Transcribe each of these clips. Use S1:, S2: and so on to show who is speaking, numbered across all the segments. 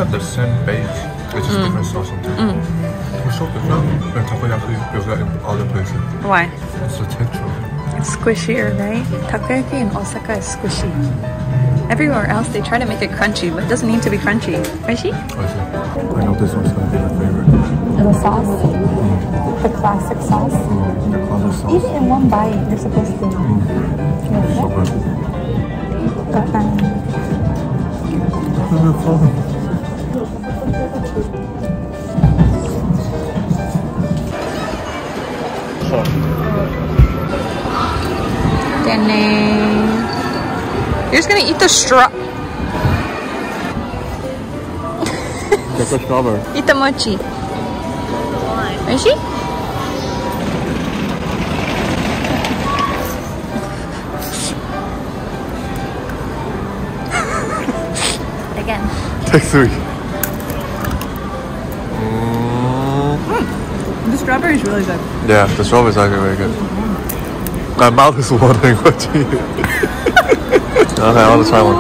S1: have the same base, it's just different sauce on top. It's so different than takoyaki you get in other places.
S2: Why?
S1: It's the texture.
S2: It's squishier, right? Takoyaki in Osaka is squishy. Everywhere else they try to make it crunchy, but it doesn't need to be crunchy. Oishi?
S1: I know this one's gonna be my favorite.
S2: And the sauce? The classic sauce?
S1: The classic sauce.
S2: Eat it in one bite, you're supposed to.
S1: So good.
S2: You're just gonna eat the straw.
S1: Get the strawberry.
S2: Eat the mochi. Oishi? Again.
S1: Take 3.
S2: The strawberry is really good.
S1: Yeah, the strawberry is actually very good. My mouth is watering watching it. Okay, I want to try one.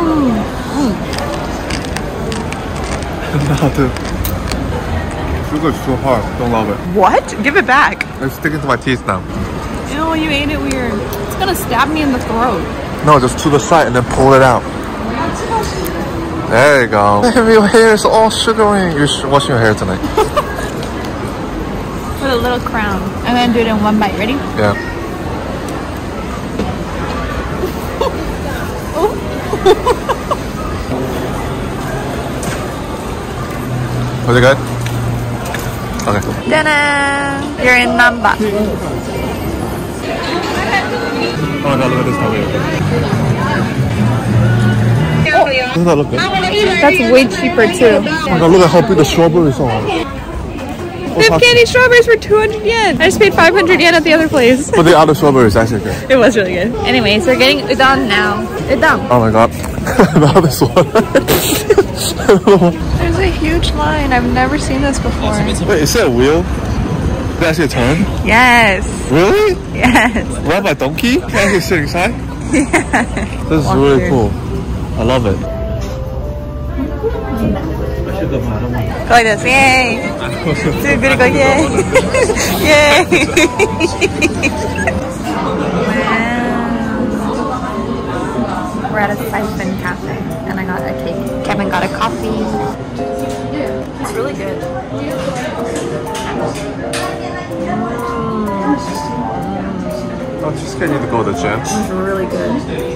S1: Nah, dude. Sugar is too hard. Don't love it.
S2: What? Give it back.
S1: It's sticking to my teeth now.
S2: Ew, you ate it weird. It's gonna stab me in the throat.
S1: No, just to the side and then pull it out. There you go. Your hair is all sugary. You're washing your hair tonight.
S2: With a little crown. And then do it in one bite. Ready?
S1: Yeah. Was it good? Okay.
S2: Ta-da! You're in Namba.
S1: Oh my god, look at this tomato. Doesn't that look good?
S2: That's way cheaper too.
S1: Oh my god, look at how big the strawberries are.
S2: They have candy strawberries for 200 yen. I just paid 500 yen at the other place.
S1: But the other strawberry is actually good.
S2: It was really good. Anyways, we're getting udon now. Udon.
S1: Oh my god. Now this one.
S2: There's a huge line. I've never seen this before.
S1: Wait, is that a wheel? Did it actually turn?
S2: Yes.
S1: Really?
S2: Yes.
S1: Run by donkey? Can I actually sit inside?
S2: Yeah.
S1: This is really cool. I love it.
S2: Go like this. Yay. Dude, good to go. Yay. Yay. Wow. We're at a Siphon Cafe and I got a cake. Kevin got a coffee. It's really good.
S1: Oh, just get you to go to the gym.
S2: It's really good.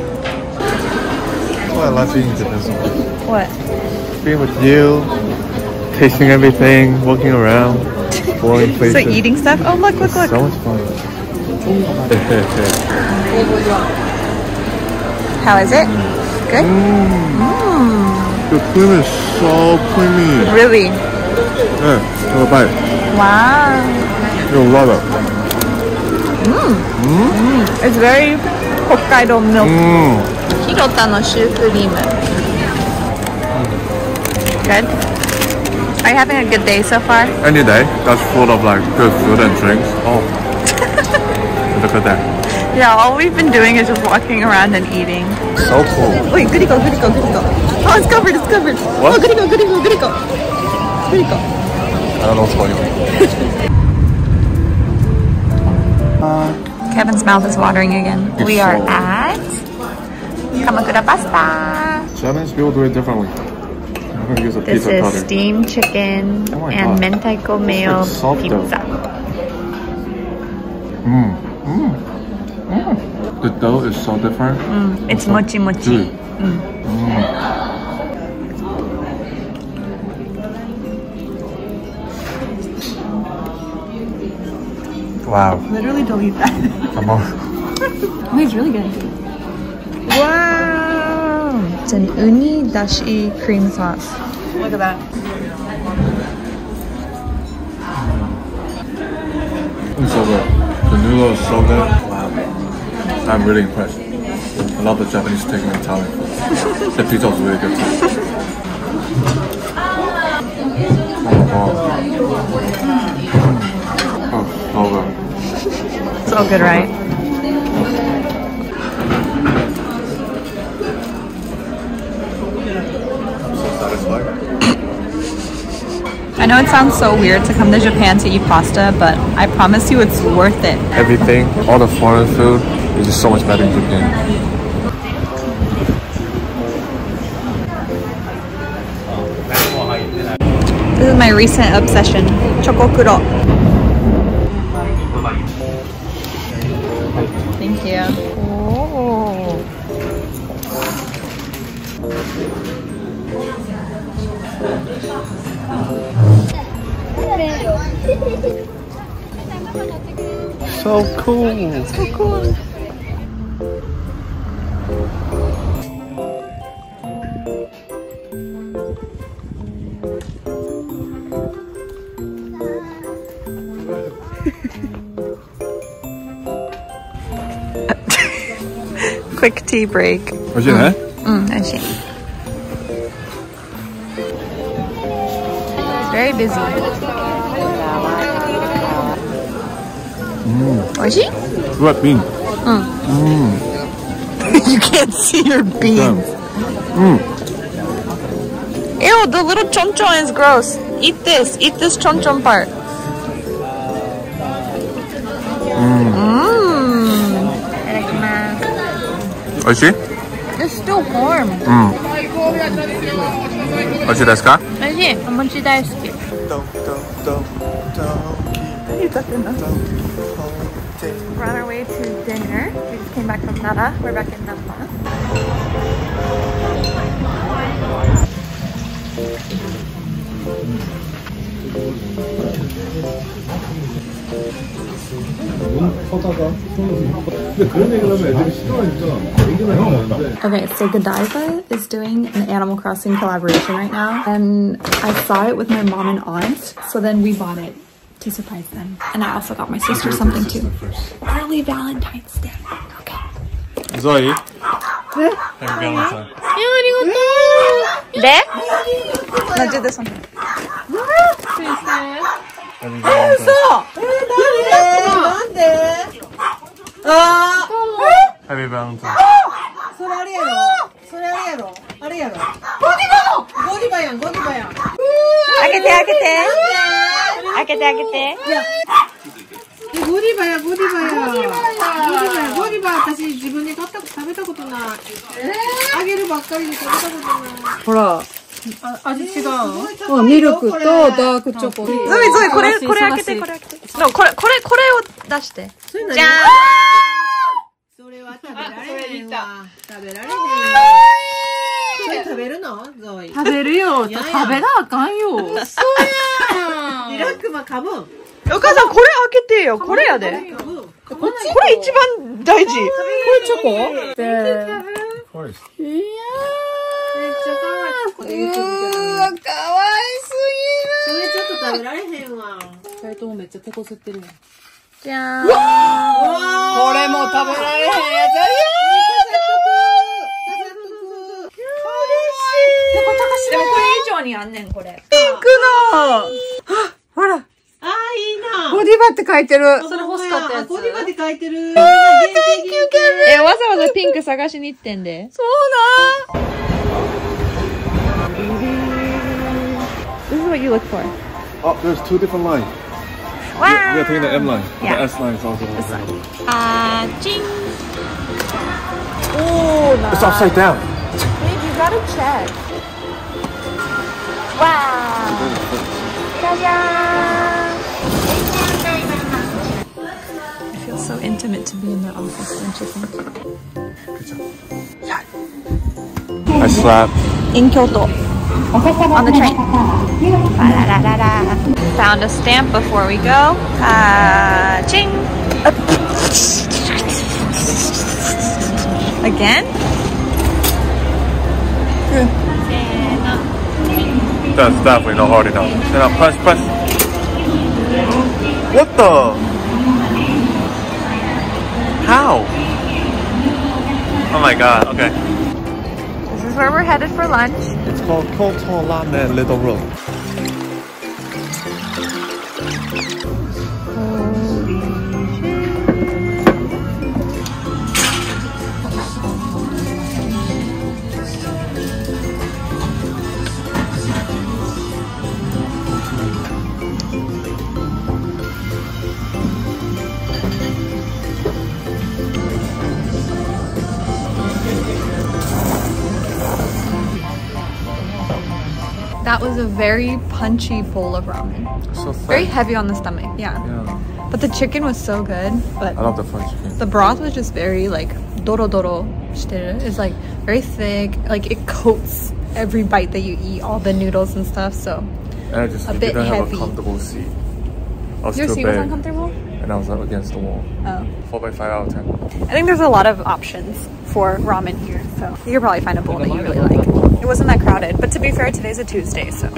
S1: Oh, I love being in Japan so much.
S2: What?
S1: Being with you, tasting everything, walking around, boring places.
S2: So eating stuff? Oh, look, look, look.
S1: So much fun.
S2: How is it? Good?
S1: The cream is so creamy.
S2: Really?
S1: Yeah, have a bite.
S2: Wow.
S1: You'll love it.
S2: It's very Hokkaido milk. Hirota no shoe cream. Good? Are you having a good day so far?
S1: Any day that's full of like good food and drinks. Oh, look at that.
S2: Yeah, all we've been doing is just walking around and eating.
S1: So cool.
S2: Wait, goody go, goody go, goody go. Oh, it's covered, it's covered.
S1: What?
S2: Oh, goody go, goody go, goody go. Goody go.
S1: I don't know what's going on.
S2: Kevin's mouth is watering again.
S1: It's
S2: We are
S1: so-
S2: at Kamakura Pasta.
S1: Japanese people do it differently. I'm gonna use a
S2: This
S1: pizza
S2: is
S1: cutter.
S2: steamed chicken
S1: Oh my
S2: and
S1: God.
S2: mentaiko mayo
S1: It's like soft dough.
S2: pizza.
S1: The dough is so different.
S2: It's mochi mochi.
S1: Dude. Wow.
S2: Literally don't eat that.
S1: I'm on.
S2: Oh, it's really good. Wow! It's an uni dashi cream sauce. Look at that.
S1: It's so good. The noodle is so good. Wow. I'm really impressed. I love the Japanese taking Italian food. The pizza is really good too. Oh my god. Oh, so good.
S2: So good, right?
S1: I'm so satisfied.
S2: know it sounds so weird to come to Japan to eat pasta, but I promise you it's worth it.
S1: Everything, all the foreign food is just so much better in Japan.
S2: This is my recent obsession, Chokokuro. Thank you. Oh.
S1: So cool.
S2: So cool. Quick tea break.
S1: 美味しいね。
S2: 美味しい。Very busy. 美味しい？
S1: What bean?
S2: You can't see your beans. Ew, the little chonchon is gross. Eat this chonchon part.
S1: Oishi?
S2: It's still warm.
S1: Oishi desu ka?
S2: 美味しい。お餅大好き。We're on our way to dinner. We just came back from Nara. We're back in Napa. Okay, so Godiva is doing an Animal Crossing collaboration right now, and I saw it with my mom and aunt, so then we bought it to surprise them. And I also got my sister something too. Early Valentine's Day. Okay.
S1: Zoe? Happy Valentine's.
S2: There? Let's do this one.
S1: Happy Valentine's. Happy Valentine's.
S3: それあれやろ。それあれやろ。あれやろ。ゴディバやん、ゴディバやん。
S2: 開けて開けて。開けて開けて。
S3: ゴディバや、ゴディバや。ゴディバや、ゴディバ私自分で買った食べたことない。あげるばっかりで食べたことない。ほら。味違う。ミルクとダークチョコ。
S2: ゾイこれ開けてこれ開けて。これを出して。じゃーん。
S3: それは食べられへんわ。食べられへんわ。それ食べるの？ゾイ。
S4: 食べるよ。食べなあかんよ。
S3: そうやん。リラックマかぶん。
S2: お母さんこれ開けてよ。これやで。これ一番大事。これチョコ？
S1: Of course.
S3: めっちゃ可愛い。これ YouTube
S2: かわいす
S3: それちょっと食べられへんわ。
S4: 二人ともめっちゃ手こすってるやん。
S2: ぎる。じゃーん。
S4: これも食べられへんやつあるよ。
S2: でもこれ以上にあんねんこれ。
S4: ピンクの。ほら。
S3: あーいいな。
S4: ゴディバって書いてる。
S3: それ欲しかったやつ。ゴディバって書いてる。
S2: わざわざピンク探しに行ってんで。
S4: そうな。
S2: This is what you look for.
S1: Oh, there's two different lines. We are taking the M line.
S2: Yeah.
S1: The S line is also.
S2: Ching. Oh,
S1: It's upside down.
S2: Babe, you gotta check. Wow. I feel so intimate to be in their office, don't you think?
S1: I slap.
S2: In Kyoto. On the train. Found a stamp before we go. Ching. Again?
S1: That's definitely not hard enough. Now press. What the? How? Oh my god, okay.
S2: This is where we're headed for lunch.
S1: It's called Kyoto Ramen Little Road.
S2: that was a very punchy bowl of ramen.
S1: So thick.
S2: Very heavy on the stomach, yeah. But the chicken was so good. But
S1: I love the fried chicken.
S2: the broth was just very like doro shiteru. It's like very thick. Like it coats every bite that you eat, all the noodles and stuff. So
S1: And I just
S2: a bit
S1: didn't have
S2: heavy.
S1: a comfortable seat. I was
S2: Your
S1: too
S2: seat
S1: big,
S2: was uncomfortable?
S1: and I was up against the wall.
S2: Oh.
S1: 4x5 out of 10.
S2: I think there's a lot of options for ramen here, so you could probably find a bowl that you really like. It wasn't that crowded, but to be fair, today's a Tuesday, so.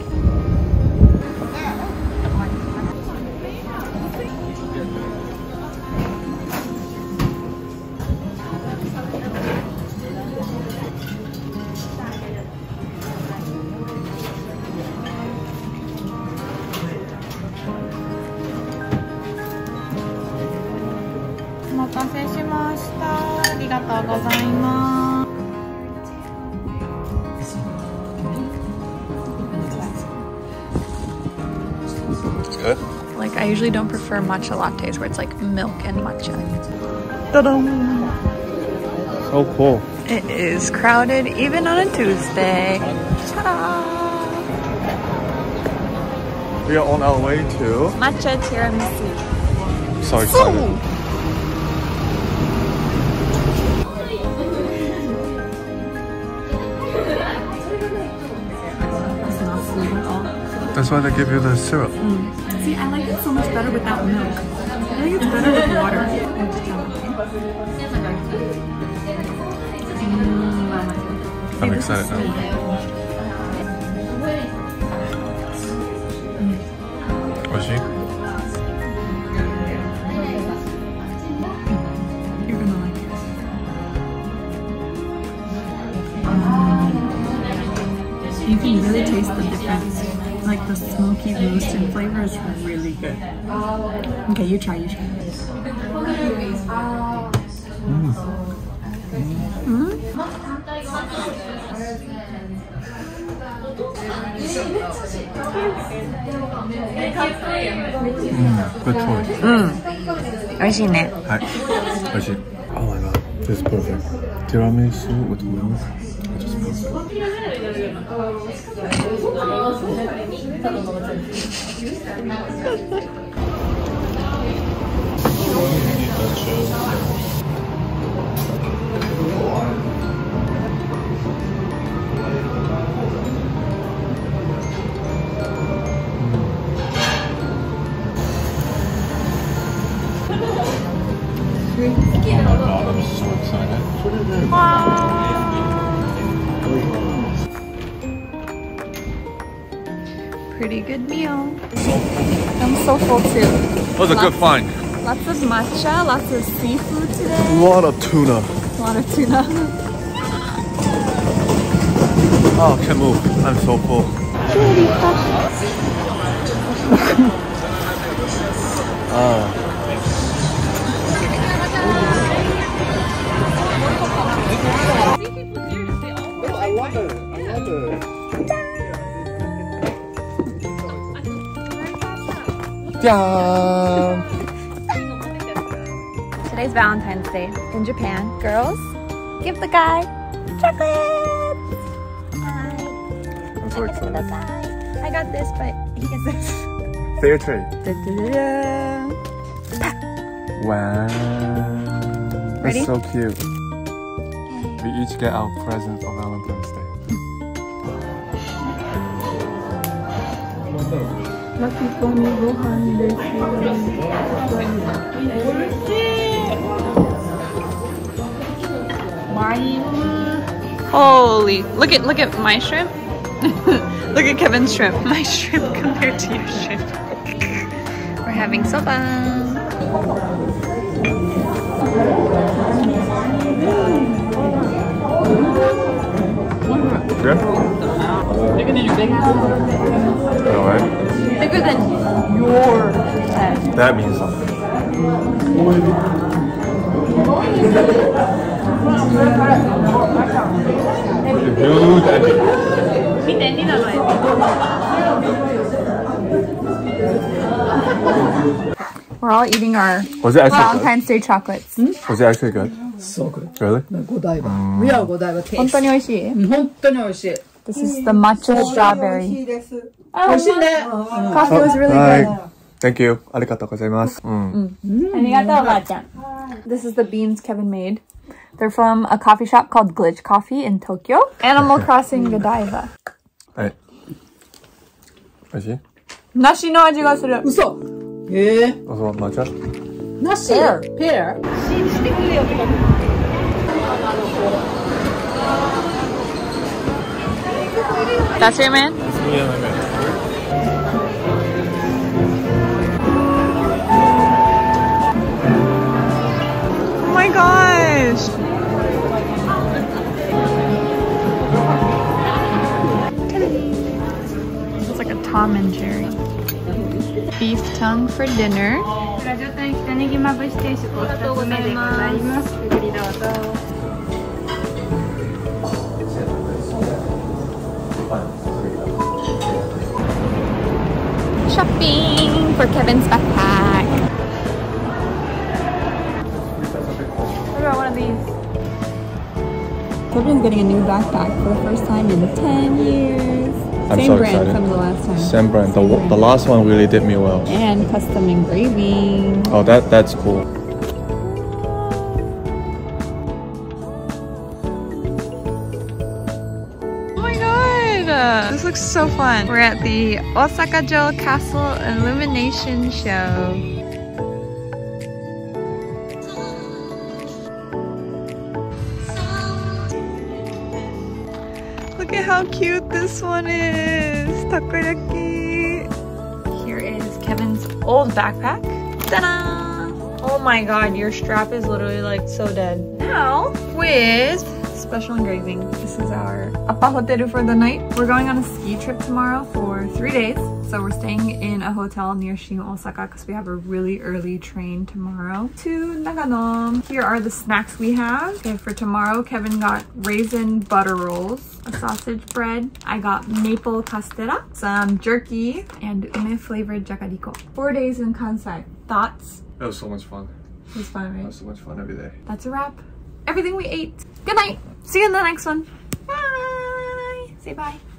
S1: It's good.
S2: Like, I usually don't prefer matcha lattes where it's like milk and matcha. Ta-da!
S1: So cool.
S2: It is crowded even on a Tuesday. Ta-da!
S1: We are on our way to...
S2: Matcha tiramisu.
S1: So excited. That's why they give you the syrup.
S2: See, I like it so much better without milk. I think it's better with water.
S1: I'm excited now. Was she?
S2: You're gonna like it. You can really taste the difference. Like the smoky roasted flavor is really good. Okay, you try.
S1: Good choice.
S2: 美味しいね。
S1: Hi. Was she? Oh my god. This is perfect. Tiramisu with milk. It's just perfect. Oh my god, I'm so excited.
S2: Pretty good meal. I'm so full too.
S1: That was a good find.
S2: Lots of matcha, lots of seafood today.
S1: A lot of tuna.
S2: A lot of tuna.
S1: Oh, can't move. I'm so full.
S2: Today's Valentine's Day in Japan. Girls, give the guy chocolates. Hi.
S1: I'm so excited.
S2: I got this, but he gets this.
S1: Fair trade.
S2: Da-da-da-da.
S1: Wow.
S2: Ready?
S1: That's so cute. We each get our present for Valentine's Day.
S2: Holy, look at my shrimp. Look at Kevin's shrimp. My shrimp compared to your shrimp. We're having soba.
S1: Good? Alright.
S2: Bigger than your head.
S1: That means something. Huge epic.
S2: We're all eating our
S1: Was it actually
S2: Valentine's Day chocolates.
S1: good? Was it actually good?
S3: So good.
S1: Really?
S3: 5台は。We are 5台は taste.
S2: 本当に美味しい。
S3: 本当に美味しい。
S2: This is the matcha strawberry. Coffee was really good.
S1: Thank you. ありがとうございます。
S2: This is the beans Kevin made. They're from a coffee shop called Glitch Coffee in Tokyo. Animal Crossing Godiva.
S1: はい。美味しい？
S2: 梨の味がする。
S3: 嘘。ええ。
S1: あ、そう、抹茶？
S3: 梨？ペア？してくれよ。
S2: That's your man?
S1: Yeah, my man.
S2: Oh my gosh! It's like a Tom and Jerry. Beef tongue for dinner. Shopping for Kevin's backpack. What about one of these? Kevin's getting a new backpack for the first time in 10 years.
S1: I'm
S2: Same
S1: so
S2: brand
S1: excited.
S2: from the last time.
S1: Same brand. The last one really did me well.
S2: And custom engraving.
S1: Oh, that's cool.
S2: Oh my god! This looks so fun. We're at the Osaka-jo Castle Illumination Show. Look at how cute this one is! Takoyaki! Here is Kevin's old backpack. Ta-da! Oh my god, your strap is literally like so dead. Now, with special engraving. This is our Appa Hoteru for the night. We're going on a ski trip tomorrow for 3 days. So we're staying in a hotel near Shin Osaka because we have a really early train tomorrow to Nagano. Here are the snacks we have. Okay, for tomorrow, Kevin got raisin butter rolls, a sausage bread. I got maple castella, some jerky, and ume flavored jakariko. 4 days in Kansai. Thoughts?
S1: It was so much fun.
S2: It was fun, right?
S1: It was so much fun every day.
S2: That's a wrap. Everything we ate. Good night. See you in the next one. Bye. Say bye.